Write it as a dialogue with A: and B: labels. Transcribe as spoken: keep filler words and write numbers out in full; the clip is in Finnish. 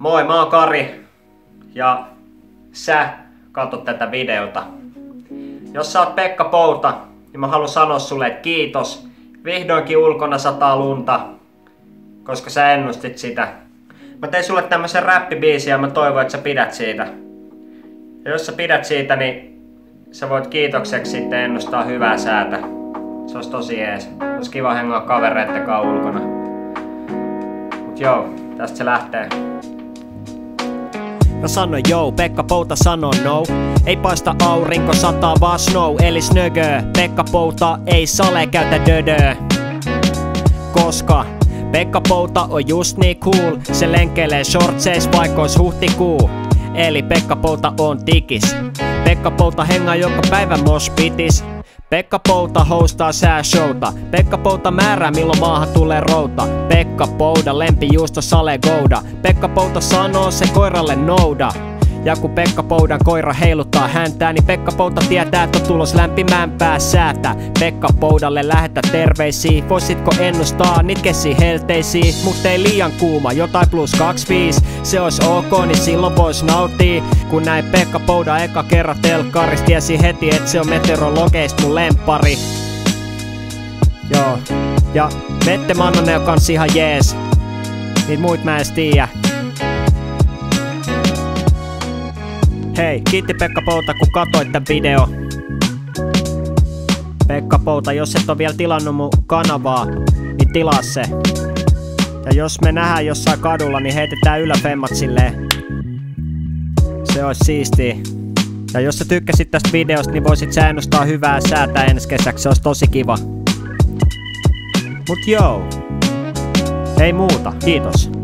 A: Moi, mä oon Kari ja sä katsot tätä videota. Jos sä oot Pekka Pouta, niin mä haluan sanoa sulle, että kiitos. Vihdoinkin ulkona sataa lunta, koska sä ennustit sitä. Mä tein sulle tämmösen räppibiisin ja mä toivon, että sä pidät siitä. Ja jos sä pidät siitä, niin sä voit kiitokseksi sitten ennustaa hyvää säätä. Se olisi tosi jees. Olisi kiva hengaa kavereitten kanssa ulkona. Mut joo, tästä se lähtee.
B: Mä sanoin joo, Pekka Pouta sanoo no. Ei paista aurinko, sataa vaan snow, eli snögö. Pekka Pouta ei sale käytä dödö. Koska Pekka Pouta on just niin cool. Se lenkelee shortseis vaikka ois huhtikuu. Eli Pekka Pouta on tikis. Pekka Pouta hengaa joka päivä moshpitis. Pekka Pouta hostaa sääshowta. Pekka Pouta määrää milloin maahan tulee routa. Pekka Pouta lempijuusto sale gouda. Pekka Pouta sanoo se koiralle nouda. Ja kun Pekka Poudan koira heiluttaa häntää, niin Pekka Pouta tietää, että on tulos lämpimämpää säätä. Pekka Poudalle lähetä terveisiä. Voisitko ennustaa nitkesi helteisiä? Mut ei liian kuuma, jotain plus kaksikymmentäviisi. Se ois ok, niin silloin vois nauttii. Kun näin Pekka Pouda eka kerran telkkaris, tiesi heti, et se on meteorologeist mun lempari. Joo, ja Mette Mannanen on kans ihan jees. Niit muit mä ees tiiä. Hei, kiitti Pekka Pouta kun katsoit tän video. Pekka Pouta, jos et oo vielä tilannut mun kanavaa, niin tilaa se. Ja jos me nähdään jossain kadulla, niin heitetään yläfemmat silleen. Se ois siistiä. Ja jos sä tykkäsit tästä videosta, niin voisit sä ennustaa hyvää säätä ensi kesäksi, se ois tosi kiva. Mut joo. Ei muuta, kiitos.